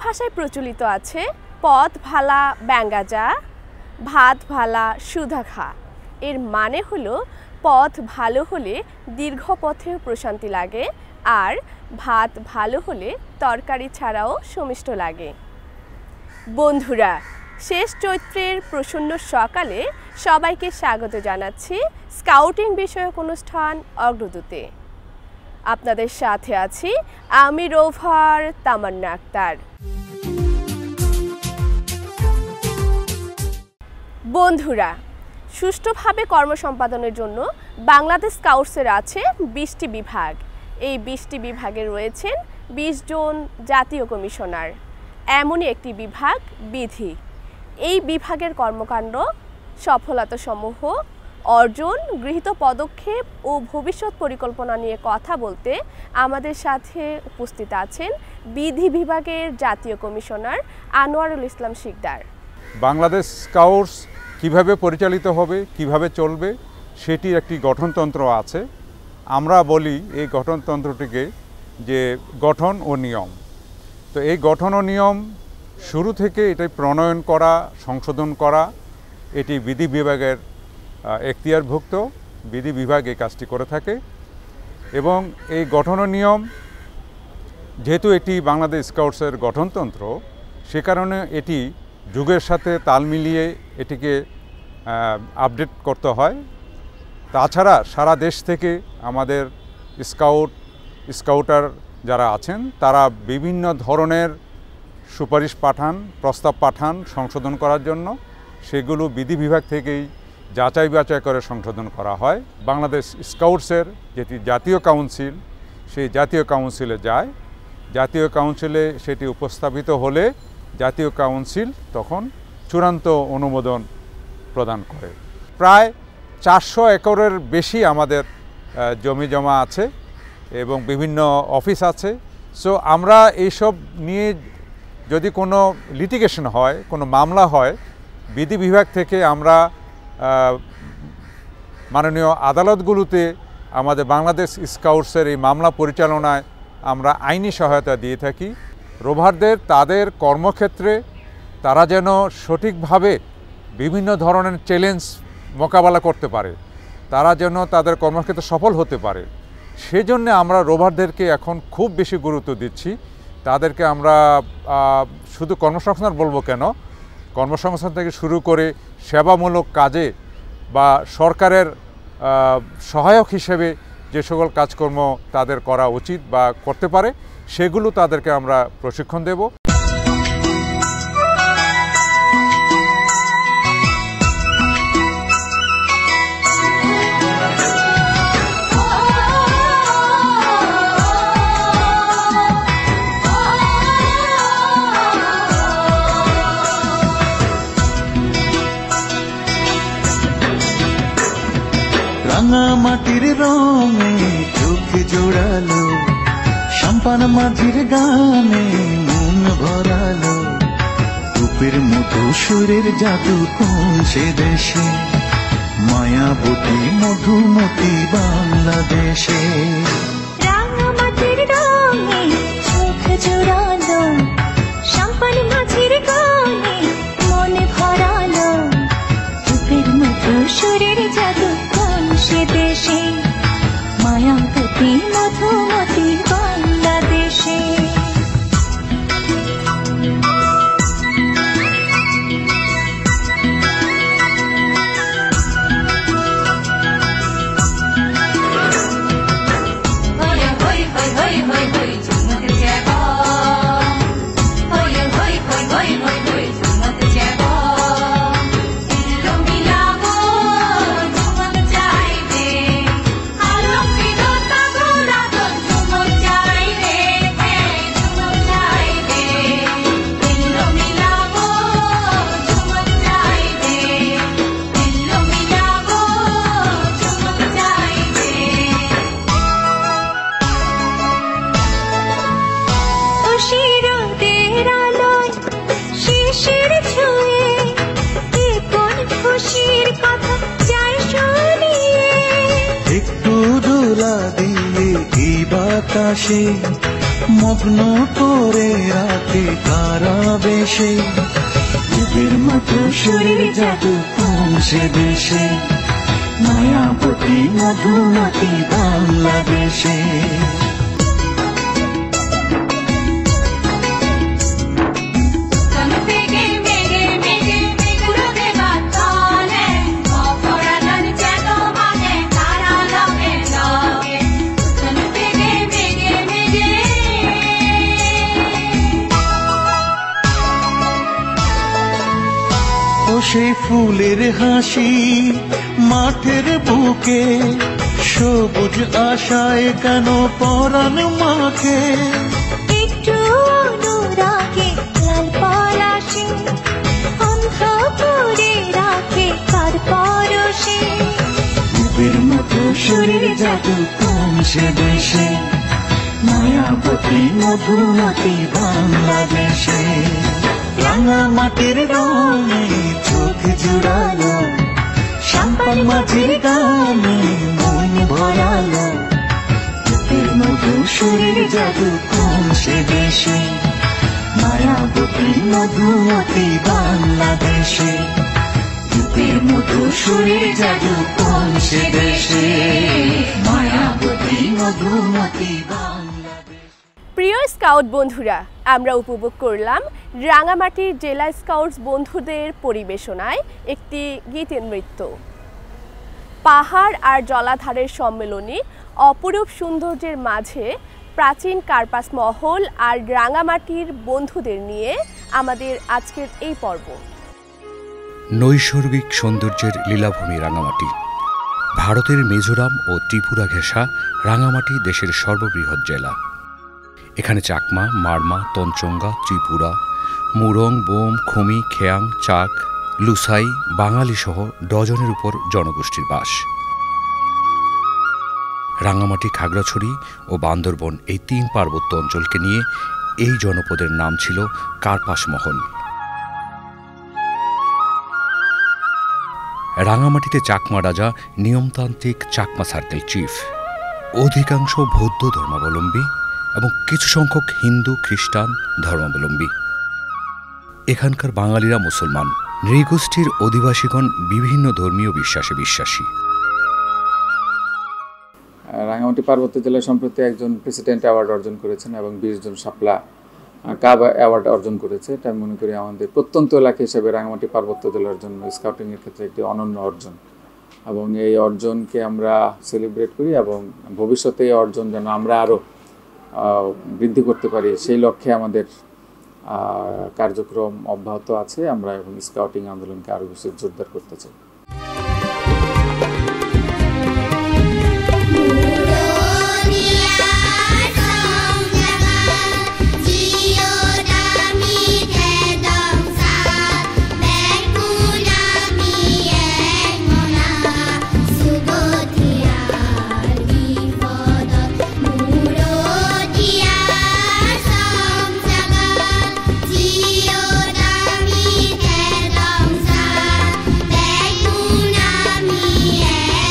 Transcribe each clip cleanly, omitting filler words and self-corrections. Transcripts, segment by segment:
ভাষায় প্রচলিত আছে পথ ভালা ব্যাঙ্গা যা, ভাত ভালা সুধা খা। এর মানে হলো পথ ভালো হলে দীর্ঘ পথেও প্রশান্তি লাগে, আর ভাত ভালো হলে তরকারি ছাড়াও সমিষ্ট লাগে। বন্ধুরা, শেষ চৈত্রের প্রসন্ন সকালে সবাইকে স্বাগত জানাচ্ছি স্কাউটিং বিষয়ক অনুষ্ঠান অগ্রদূতে। আপনাদের সাথে আছি আমি রোভার তামান্না আক্তার। বন্ধুরা, সুষ্ঠুভাবে কর্মসম্পাদনের জন্য বাংলাদেশ স্কাউটসের আছে 20টি বিভাগ। এই 20টি বিভাগে রয়েছেন 20 জন জাতীয় কমিশনার। এমনই একটি বিভাগ বিধি। এই বিভাগের কর্মকাণ্ড, সফলতাসমূহ, অর্জন, গৃহীত পদক্ষেপ ও ভবিষ্যৎ পরিকল্পনা নিয়ে কথা বলতে আমাদের সাথে উপস্থিত আছেন বিধি বিভাগের জাতীয় কমিশনার আনোয়ারুল ইসলাম শিকদার। বাংলাদেশ স্কাউটস কিভাবে পরিচালিত হবে, কিভাবে চলবে, সেটির একটি গঠনতন্ত্র আছে। আমরা বলি এই গঠনতন্ত্রটিকে যে গঠন ও নিয়ম। তো এই গঠন ও নিয়ম শুরু থেকে এটাই প্রণয়ন করা, সংশোধন করা, এটি বিধি বিভাগের এখতিয়ারভুক্ত। বিধি বিভাগ এই কাজটি করে থাকে এবং এই গঠন ও নিয়ম, যেহেতু এটি বাংলাদেশ স্কাউটসের গঠনতন্ত্র, সে কারণে এটি যুগের সাথে তাল মিলিয়ে এটিকে আপডেট করতে হয়। তাছাড়া সারা দেশ থেকে আমাদের স্কাউটার যারা আছেন তারা বিভিন্ন ধরনের সুপারিশ পাঠান, প্রস্তাব পাঠান সংশোধন করার জন্য। সেগুলো বিধি বিভাগ থেকেই যাচাই বাছাই করে সংশোধন করা হয়। বাংলাদেশ স্কাউটসের যেটি জাতীয় কাউন্সিল, সেই জাতীয় কাউন্সিলে যায়। জাতীয় কাউন্সিলে সেটি উপস্থাপিত হলে জাতীয় কাউন্সিল তখন চূড়ান্ত অনুমোদন প্রদান করে। প্রায় 400 একরের বেশি আমাদের জমি জমা আছে এবং বিভিন্ন অফিস আছে। সো আমরা এইসব নিয়ে যদি কোনো লিটিগেশন হয়, কোনো মামলা হয়, বিধি বিভাগ থেকে আমরা মাননীয় আদালতগুলোতে আমাদের বাংলাদেশ স্কাউটসের এই মামলা পরিচালনায় আমরা আইনি সহায়তা দিয়ে থাকি। রোভারদের তাদের কর্মক্ষেত্রে তারা যেন সঠিকভাবে বিভিন্ন ধরনের চ্যালেঞ্জ মোকাবেলা করতে পারে, তারা যেন তাদের কর্মক্ষেত্রে সফল হতে পারে, সেজন্য আমরা রোভারদেরকে এখন খুব বেশি গুরুত্ব দিচ্ছি। তাদেরকে আমরা শুধু কর্মসংস্থান বলবো কেন, কর্মসংস্থান থেকে শুরু করে সেবামূলক কাজে বা সরকারের সহায়ক হিসেবে যে সকল কাজকর্ম তাদের করা উচিত বা করতে পারে, সেগুলো তাদেরকে আমরা প্রশিক্ষণ দেব। রাঙা মাটির রঙে চোখে জোড়ালো, সম্পান মাঝির গানে মন ভরালো। রূপের মতো সুরের জাদু কোন সে দেশে, মায়াবতী মধুমতি বাংলাদেশে। রাঙা মাটির রঙে চোখ জোড়ালো, সম্পান মাঝির গানে মন ভরালো। রূপের মতো সুরের জাদু সে দেশে, মায়াবতী মধুমতি বাংলাদেশে। একটু দোলা দিয়ে এই বাতাসে মগ্ন করে রাতে কারা বেশে রূপের মতো শরীর জাদু কোন সে দেশে মায়াবতী মধুমতি বাংলাদেশে সেই ফুলের হাসি মাঠের বুকে সবুজ আশায় কেন পরাণ মাখে একটু অনুরাগে লাল পলাশে অন্ধ করে রাখে কার পরশে রূপের মতো শরীর জাদু কোন সে দেশে মায়াবতী মধুমতি বাংলাদেশে রাঙা মাটির রঙে চোখ জুড়ালো সাম্পান মাঝির গানে মন ভরালো রূপের মধু শরীর জাদু কোন সে দেশে মায়াবতী মধুমতি বাংলাদেশে রূপের মধু শরীর জাদু কোন সে দেশে মায়াবতী মধুমতি বাংলাদেশ। প্রিয় স্কাউট বন্ধুরা, আমরা উপভোগ করলাম রাঙামাটির জেলা স্কাউটস বন্ধুদের পরিবেশনায় একটি গীতের নৃত্য। পাহাড় আর জলাধারের সম্মেলনী অপরূপ সৌন্দর্যের মাঝে প্রাচীন কার্পাস মহল আর রাঙামাটির বন্ধুদের নিয়ে আমাদের আজকের এই পর্ব। নৈসর্গিক সৌন্দর্যের লীলাভূমি রাঙামাটি। ভারতের মিজোরাম ও ত্রিপুরা ঘেঁষা রাঙামাটি দেশের সর্ববৃহৎ জেলা। এখানে চাকমা, মারমা, তঞ্চঙ্গা, ত্রিপুরা, মুরং, বোম, খুমি, খেয়াং, চাক, লুসাই, বাঙালি সহ ডজনের উপর জনগোষ্ঠীর বাস। রাঙামাটি, খাগড়াছড়ি ও বান্দরবন এই 3 পার্বত্য অঞ্চলকে নিয়ে এই জনপদের নাম ছিল কার্পাস মহল। রাঙামাটিতে চাকমা রাজা নিয়মতান্ত্রিক চাকমা সার্কেল চিফ। অধিকাংশ বৌদ্ধ ধর্মাবলম্বী এবং কিছু সংখ্যক হিন্দু খ্রিস্টান ধর্মাবলম্বী। এখানকার বাঙালিরা মুসলমান। নৃগোষ্ঠীর অধিবাসীগণ বিভিন্ন ধর্মীয় বিশ্বাসে বিশ্বাসী। রাঙামাটি পার্বত্য জেলা সম্প্রতি একজন প্রেসিডেন্ট অ্যাওয়ার্ড অর্জন করেছেন এবং 20 জন শাপলা কাব অ্যাওয়ার্ড অর্জন করেছে। এটা আমি মনে করি আমাদের প্রত্যন্ত এলাকা হিসেবে রাঙামাটি পার্বত্য জেলার জন্য স্কাউটিংয়ের ক্ষেত্রে একটি অনন্য অর্জন, এবং এই অর্জনকে আমরা সেলিব্রেট করি এবং ভবিষ্যতে এই অর্জন যেন আমরা আরও বৃদ্ধি করতে পারি সেই লক্ষ্যে আমাদের কার্যক্রম অব্যাহত আছে। আমরা এখন স্কাউটিং আন্দোলনকে আরও বেশি জোরদার করতে চাই। Yeah.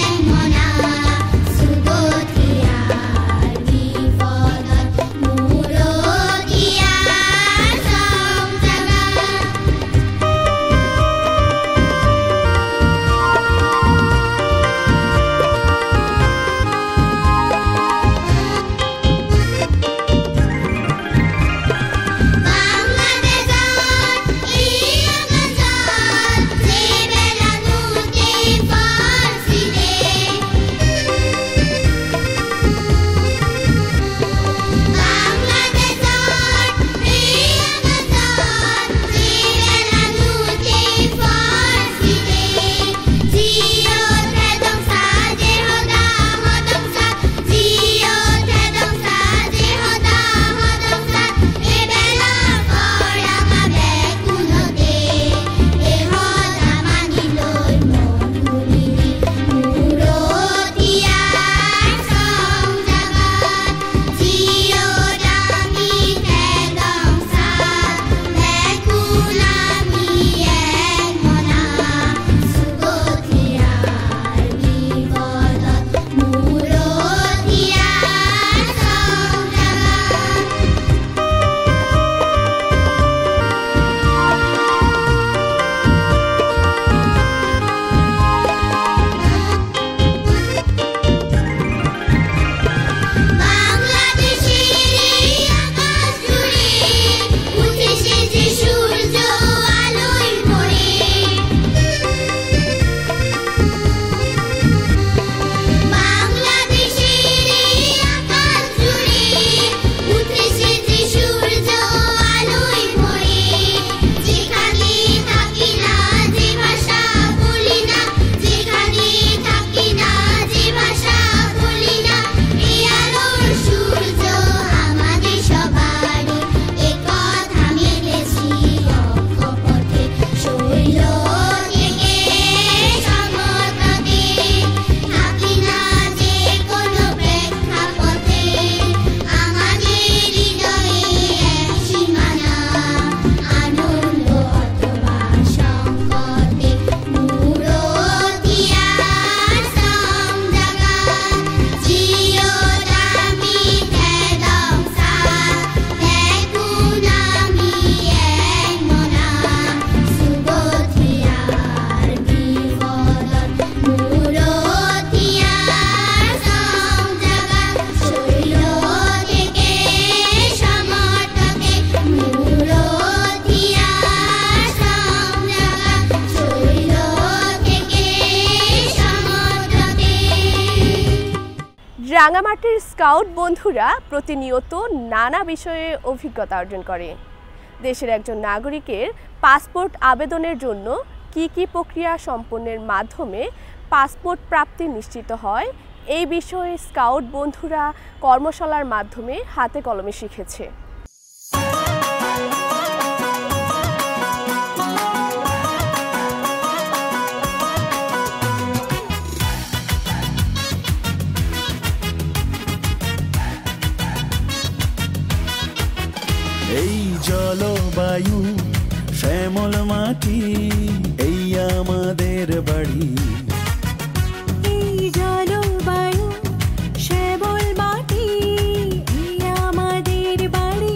রাঙামাটির স্কাউট বন্ধুরা প্রতিনিয়ত নানা বিষয়ে অভিজ্ঞতা অর্জন করে। দেশের একজন নাগরিকের পাসপোর্ট আবেদনের জন্য কি কি প্রক্রিয়া সম্পন্নের মাধ্যমে পাসপোর্ট প্রাপ্তি নিশ্চিত হয়, এই বিষয়ে স্কাউট বন্ধুরা কর্মশালার মাধ্যমে হাতে কলমে শিখেছে। এই জলবায়ু শ্যামল মাটি, এই আমাদের বাড়ি। এই জলবায়ু শ্যামল মাটি, এই আমাদের বাড়ি।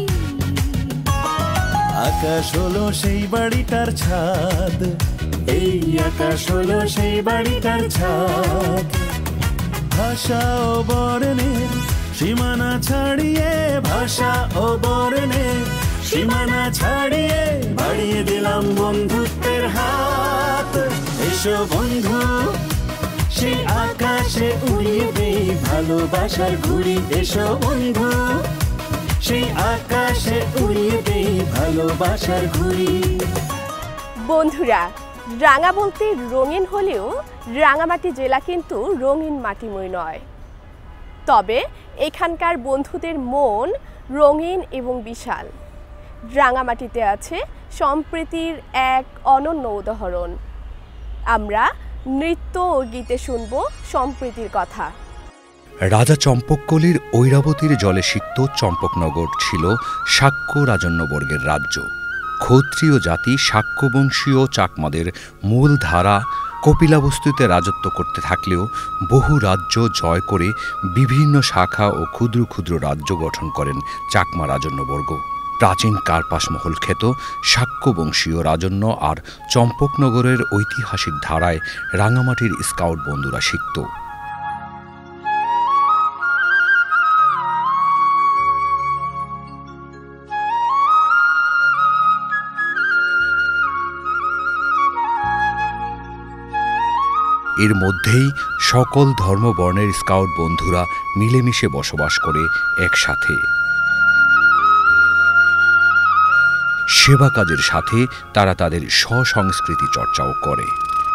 আকাশ হলো সেই বাড়িটার ছাদ, এই আকাশ হলো সেই বাড়িটার ছাদ। ভাষা ও বর্ণের সীমানা ছাড়িয়ে, ভাষা ও বর্ণের সীমানা ছাড়িয়ে বাড়িয়ে দিলাম বন্ধুত্বের হাত। এসো বন্ধু, সেই আকাশে উড়িয়ে দেই ভালোবাসার ঘুড়ি। এসো বন্ধু, সেই আকাশে উড়িয়ে দেই ভালোবাসার ঘুড়ি। বন্ধুরা, রাঙা বলতে রঙিন হলেও রাঙামাটি জেলা কিন্তু রঙিন মাটিময় নয়। তবে এখানকার বন্ধুদের মন রঙিন এবং বিশাল। রাঙামাটিতে আছে সম্প্রীতির এক অনন্য উদাহরণ। আমরা নৃত্য ও গীতে শুনব সম্প্রীতির কথা। রাজা চম্পককলির ঐরাবতীর জলে সিক্ত চম্পকনগর ছিল শাক্য রাজন্যবর্গের রাজ্য। ক্ষত্রিয় জাতি শাক্যবংশীয় চাকমাদের মূল ধারা কপিলাবস্তুতে রাজত্ব করতে থাকলেও বহু রাজ্য জয় করে বিভিন্ন শাখা ও ক্ষুদ্র ক্ষুদ্র রাজ্য গঠন করেন চাকমা রাজন্যবর্গ। প্রাচীন কার্পাস মহল খ্যাত শাক্যবংশীয় রাজন্য আর চম্পকনগরের ঐতিহাসিক ধারায় রাঙামাটির স্কাউট বন্ধুরা শিখত। এর মধ্যেই সকল ধর্মবর্ণের স্কাউট বন্ধুরা মিলেমিশে বসবাস করে একসাথে। সেবা কাজের সাথে তারা তাদের স্বসংস্কৃতি চর্চাও করে।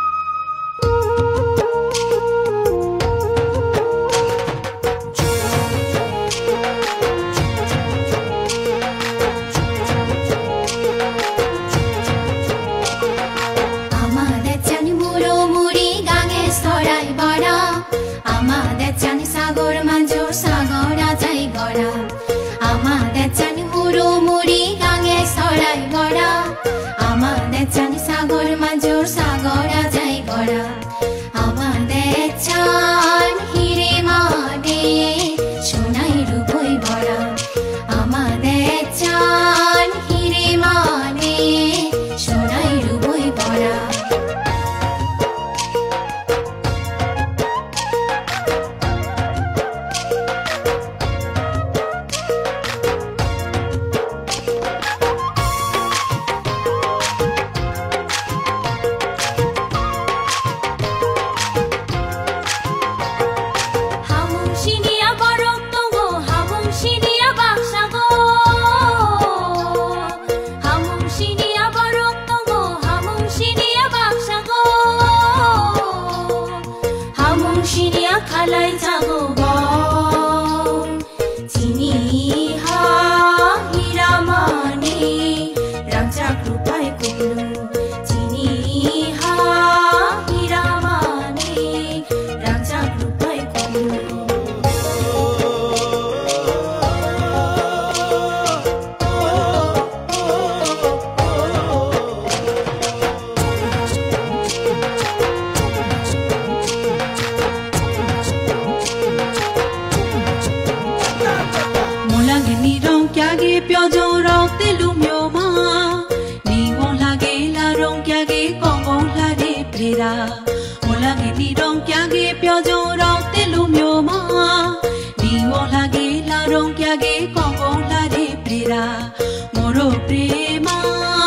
Moro prema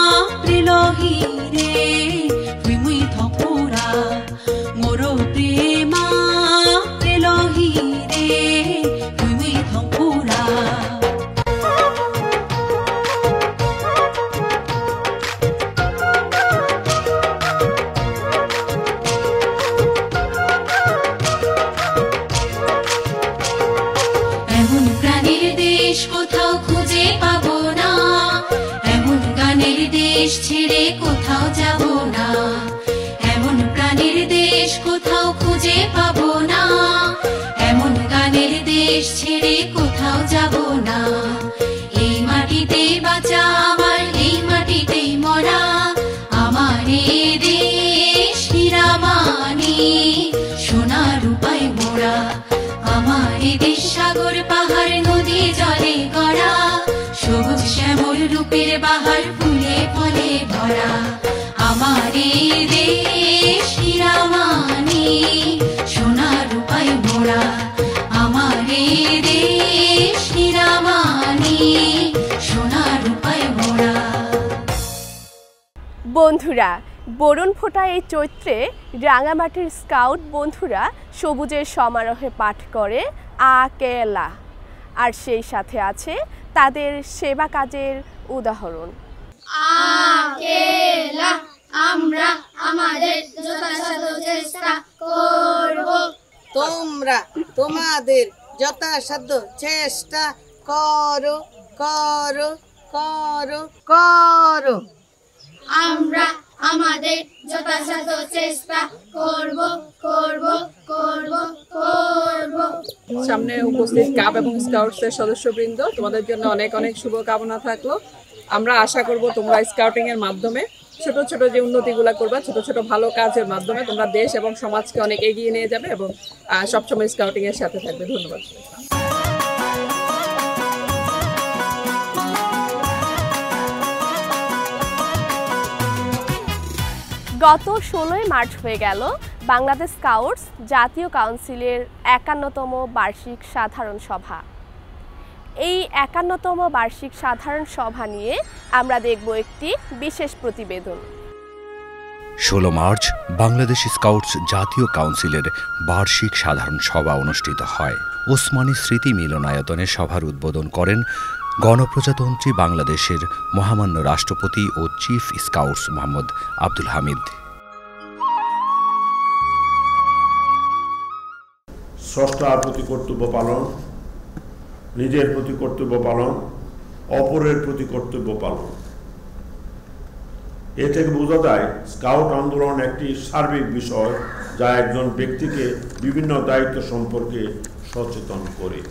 prilohire fui muy thopura moro prema prilohire গানের দেশ কোথাও খুঁজে পাবো না, এমন গানের দেশ ছেড়ে কোথাও যাব না। এই মাটিতে বাঁচা আমার, এই মাটিতেই মরা আমার এ দেশ হীরামানি সোনা রূপায় মোড়া। আমার এ দেশ সাগর পাহাড় নদী জলে গড়া, সবুজ শ্যামল রূপের বাহার ফুলে ফলে ভরা। আমার এ দেশ হীরামানি সোনা রূপায় মোড়া, আমার এ দেশ হীরামানি সোনা রূপায় মোড়া। বন্ধুরা, বরুণ ফোটা এই চৈত্রে রাঙামাটির স্কাউট বন্ধুরা সবুজের সমারোহে পাঠ করে আকেলা, আর সেই সাথে আছে তাদের সেবা কাজের উদাহরণ। আকেলা আমরা আমাদের যথাসাধ্য চেষ্টা করব। তোমরা তোমাদের যথাসাধ্য চেষ্টা করো করো করো করো। আমরা আমাদের যথাসাধ্য চেষ্টা করব করব করব করব। সামনে উপস্থিত কাব এবং স্কাউটসের সদস্যবৃন্দ, তোমাদের জন্য অনেক অনেক শুভকামনা থাকলো। আমরা আশা করব তোমরা স্কাউটিং এর মাধ্যমে ছোট ছোট যে উন্নতিগুলো করবা, ছোট ছোট ভালো কাজের মাধ্যমে তোমরা দেশ এবং সমাজকে অনেক এগিয়ে নিয়ে যাবে এবং সবসময় স্কাউটিং এর সাথে থাকবে। ধন্যবাদ। গত 16 মার্চ হয়ে গেল বাংলাদেশ স্কাউটস জাতীয় কাউন্সিলের 51তম বার্ষিক সাধারণ সভা। এই 51তম বার্ষিক সাধারণ সভা নিয়ে আমরা দেখব একটি বিশেষ প্রতিবেদন। 16 মার্চ বাংলাদেশ স্কাউটস জাতীয় কাউন্সিলের বার্ষিক সাধারণ সভা অনুষ্ঠিত হয়। ওসমানী স্মৃতি মিলনায়তনে সভার উদ্বোধন করেন গণপ্রজাতন্ত্রী বাংলাদেশের মহামান্য রাষ্ট্রপতি ও চিফ স্কাউটস মোহাম্মদ আব্দুল হামিদ। স্রষ্টার প্রতি কর্তব্য পালন, নিজের প্রতি কর্তব্য পালন, অপরের প্রতি কর্তব্য পালন। এ থেকে বোঝা যায় স্কাউট আন্দোলন একটি সার্বিক বিষয়, যা একজন ব্যক্তিকে বিভিন্ন দায়িত্ব সম্পর্কে সচেতন করে।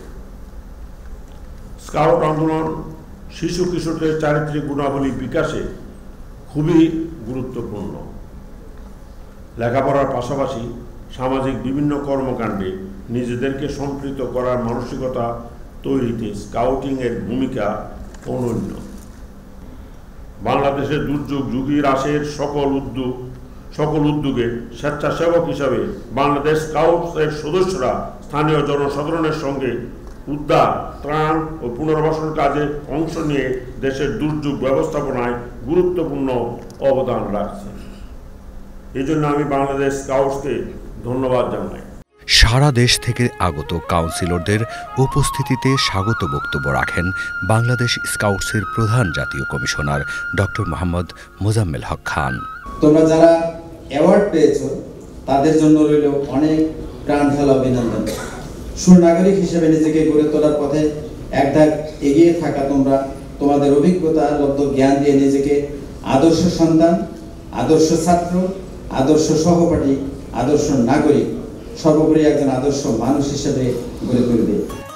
স্কাউট আন্দোলন শিশু কিশোরদের চারিত্রিক গুণাবলী বিকাশে খুবই গুরুত্বপূর্ণ। লেখাপড়ার পাশাপাশি সামাজিক বিভিন্ন কর্মকাণ্ডে নিজেদেরকে সম্পৃক্ত করার মানসিকতা তৈরিতে স্কাউটিংয়ের ভূমিকা অনন্য। বাংলাদেশের দুর্যোগ ঝুঁকি হ্রাসের সকল উদ্যোগে স্বেচ্ছাসেবক হিসাবে বাংলাদেশ স্কাউটসের সদস্যরা স্থানীয় জনসাধারণের সঙ্গে উদ্ধার, ত্রাণ ও পুনর্বাসন কাজে অংশ নিয়ে দেশের দুর্যোগ ব্যবস্থাপনায় গুরুত্বপূর্ণ অবদান রাখছে। এই জন্য আমি বাংলাদেশ স্কাউটসকে ধন্যবাদ জানাই। সারা দেশ থেকে আগত কাউন্সিলরদের উপস্থিতিতে স্বাগত বক্তব্য রাখেন বাংলাদেশ স্কাউটসের প্রধান জাতীয় কমিশনার ডক্টর মোহাম্মদ মোজাম্মেল হক খান। তোমরা যারা অ্যাওয়ার্ড পেয়েছো তাদের জন্য রইল অনেক প্রাণ ঢালা অভিনন্দন। সুনাগরিক হিসেবে নিজেকে গড়ে তোলার পথে এক ধাপ এগিয়ে থাকা তোমরা তোমাদের অভিজ্ঞতা লব্ধ জ্ঞান দিয়ে নিজেকে আদর্শ সন্তান, আদর্শ ছাত্র, আদর্শ সহপাঠী, আদর্শ নাগরিক, সর্বোপরি একজন আদর্শ মানুষ হিসেবে গড়ে তুলবে।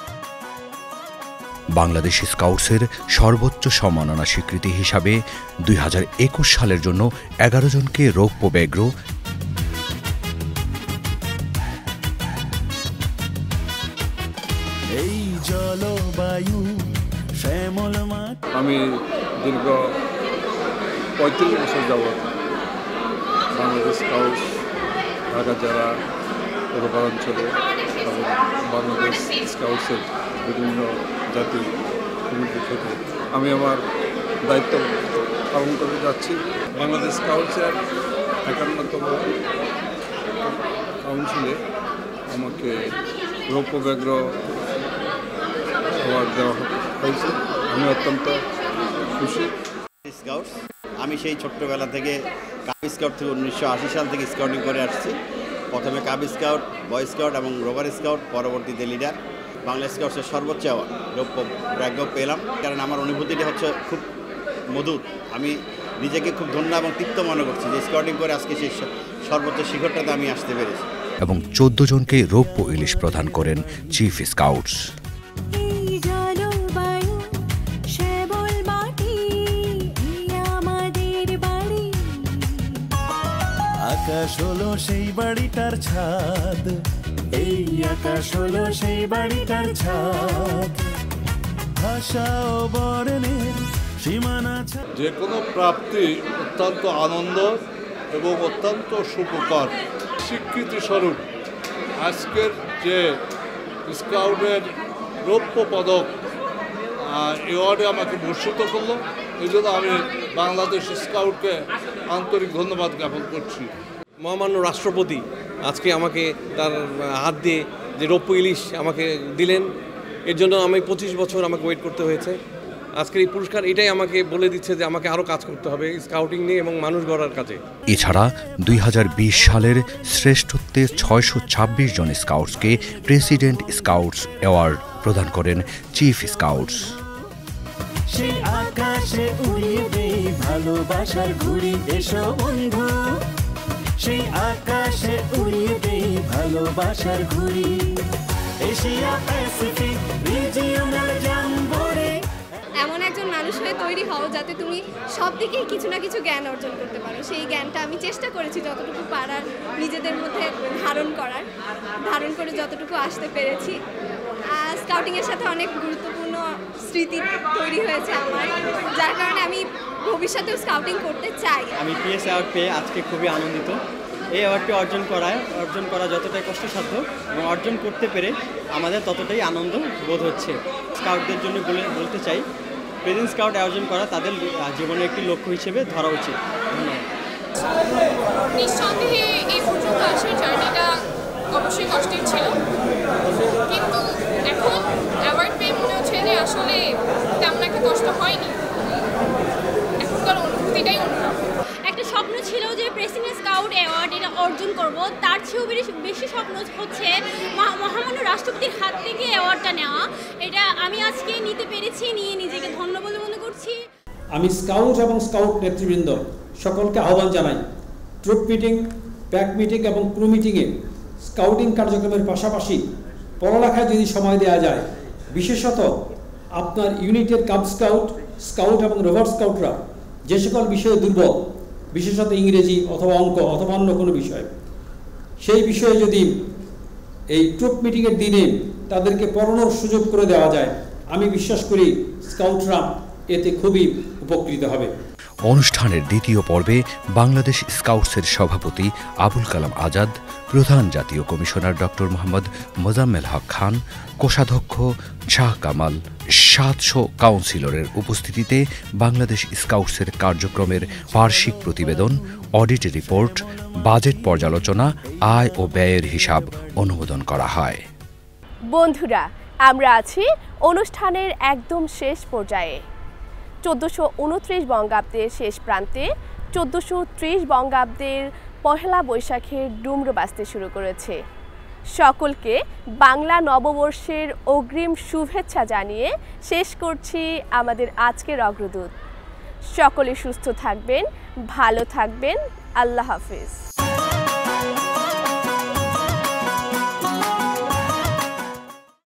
বাংলাদেশ স্কাউটসের সর্বোচ্চ সম্মাননা স্বীকৃতি হিসাবে 2021 সালের জন্য 11 জনকে রৌপ্য ব্যাঘ্র, এই জলবায়ু শ্যামল মাঠ। আমি দীর্ঘ 35 বছর যাবৎ বাংলাদেশ স্কাউটস ঢাকা জেলা পূর্বাঞ্চলে এবং বাংলাদেশ স্কাউটসের বিভিন্ন জাতি কমিটি থেকে আমি আমার দায়িত্ব পালন করে যাচ্ছি। বাংলাদেশ স্কাউটসের 51তম কাউন্সিলে আমাকে রৌপ্য ব্যাঘ্র অ্যাওয়ার্ড দেওয়া হয়েছে। আমি অত্যন্ত খুশি। স্কাউটস, আমি সেই ছোট্টবেলা থেকে কাব স্কাউট থেকে 1980 সাল থেকে স্কাউটিং করে আসছি। প্রথমে কাব স্কাউট, বয় স্কাউট এবং রোভার স্কাউট, পরবর্তীতে লিডার। বাংলা স্কাউটসের সর্বোচ্চ অ্যাওয়ার্ড রৌপ্য ব্যাঘ্র পেলাম, কারণ আমার অনুভূতিটা হচ্ছে খুব মধুর। আমি নিজেকে খুব ধন্য এবং তৃপ্ত মনে করছি যে স্কাউটিং করে আজকে সেই সর্বোচ্চ শিখরটাতে আমি আসতে পেরেছি। এবং 14 জনকে রৌপ্য ইলিশ প্রদান করেন চিফ স্কাউটস। এই জলবায়ু শ্যামল মাটি এই আমাদের বাড়ি। আকাশ হলো সেই বাড়িটার ছাদ, এই আকাশ হলো সেই বাড়িটার ছাদ। ভাষা ও বর্ণের সীমানা যে কোনো প্রাপ্তি অত্যন্ত আনন্দ এবং অত্যন্ত সুখকর। স্বীকৃতিস্বরূপ আজকের যে স্কাউটের রৌপ্য পদক অ্যাওয়ার্ডে আমাকে ভূষিত করলো, এই জন্য আমি বাংলাদেশ স্কাউটকে আন্তরিক ধন্যবাদ জ্ঞাপন করছি। মহামান্য রাষ্ট্রপতি আজকে আমাকে তার হাত দিয়ে যে রৌপ্য ইলিশ আমাকে দিলেন, এর জন্য আমি 25 বছর আমাকে ওয়েট করতে হয়েছে। আজকের এই পুরস্কার এটাই আমাকে বলে দিচ্ছে যে আমাকে আরও কাজ করতে হবে স্কাউটিং নিয়ে এবং মানুষ গড়ার কাজে। এছাড়া 2020 সালের শ্রেষ্ঠত্বের 626 জন স্কাউটসকে প্রেসিডেন্ট স্কাউটস অ্যাওয়ার্ড প্রদান করেন চিফ স্কাউটস। সেই আকাশে উড়িয়ে দেই ভালোবাসার ঘুড়ি, এসো বন্ধু। সেই আকাশে উড়িয়ে দেই ভালোবাসার ঘুড়ি, এশিয়া প্যাসিফিক রিজিওনাল জাম্বরে। এমন একজন মানুষ হয়ে তৈরি হও যাতে তুমি সব দিকেই কিছু না কিছু জ্ঞান অর্জন করতে পারো। সেই জ্ঞানটা আমি চেষ্টা করেছি যতটুকু পারার নিজেদের মধ্যে ধারণ করে যতটুকু আসতে পেরেছি। স্কাউটিংয়ের সাথে অনেক গুরুত্বপূর্ণ স্মৃতি তৈরি হয়েছে আমার, যার কারণে আমি ভবিষ্যতেও স্কাউটিং করতে চাই। আমি পিএস অ্যাওয়ার্ড পেয়ে আজকে খুবই আনন্দিত। এই অ্যাওয়ার্ডটি অর্জন করা যতটাই কষ্টসাধ্য এবং অর্জন করতে পেরে আমাদের ততটাই আনন্দ বোধ হচ্ছে। স্কাউটদের জন্য বলতে চাই, প্রেজেন্ট স্কাউট আয়োজন করা তাদের জীবনের একটি লক্ষ্য হিসেবে ধরা উচিত। নিঃসন্দেহে এই পর্যন্ত আসার জার্নিটা অবশ্যই কষ্টের ছিল, কিন্তু এখন অ্যাওয়ার্ড পেয়ে মনে হচ্ছে যে আসলে তেমন একটা কষ্ট হয়নি, এখনকার অনুভূতিটাই অন্যরকম। একটা স্বপ্ন ছিল যে প্রেসিডেন্ট স্কাউট অ্যাওয়ার্ড এটা অর্জন করব, তার চেয়েও বেশি স্বপ্ন হচ্ছে মহামান্য রাষ্ট্রপতির হাত থেকে অ্যাওয়ার্ডটা নেওয়া। এটা আমি আজকে নিতে পেরেছি, নিয়ে নিজেকে ধন্য বলে মনে করছি। আমি স্কাউট এবং স্কাউট নেতৃবৃন্দ সকলকে আহ্বান জানাই, ট্রুপ মিটিং, প্যাক মিটিং এবং ক্রু মিটিংয়ে স্কাউটিং কার্যক্রমের পাশাপাশি পড়ালেখায় যদি সময় দেওয়া যায়, বিশেষত আপনার ইউনিটের কাব স্কাউট, স্কাউট এবং রোভার স্কাউটরা যে সকল বিষয়ে দুর্বল, বিশেষত ইংরেজি অথবা অঙ্ক অথবা অন্য কোনো বিষয়, সেই বিষয়ে যদি এই ট্রুপ মিটিংয়ের দিনে তাদেরকে পড়ানোর সুযোগ করে দেওয়া যায়, আমি বিশ্বাস করি স্কাউটরা এতে খুবই উপকৃত হবে। অনুষ্ঠানের দ্বিতীয় পর্বে বাংলাদেশ স্কাউটসের সভাপতি আবুল কালাম আজাদ, প্রধান জাতীয় কমিশনার ডক্টর মোহাম্মদ মোজাম্মেল হক খান, কোষাধ্যক্ষ শাহ কামাল, 700 কাউন্সিলরের উপস্থিতিতে বাংলাদেশ স্কাউটসের কার্যক্রমের বার্ষিক প্রতিবেদন, অডিট রিপোর্ট, বাজেট পর্যালোচনা, আয় ও ব্যয়ের হিসাব অনুমোদন করা হয়। বন্ধুরা, আমরা আছি অনুষ্ঠানের একদম শেষ পর্যায়ে। 1429 বঙ্গাব্দের শেষ প্রান্তে 1430 বঙ্গাব্দের পহেলা বৈশাখের ডুমরু বাজতে শুরু করেছে। সকলকে বাংলা নববর্ষের অগ্রিম শুভেচ্ছা জানিয়ে শেষ করছি আমাদের আজকের অগ্রদূত। সকলে সুস্থ থাকবেন, ভালো থাকবেন। আল্লাহ হাফেজ।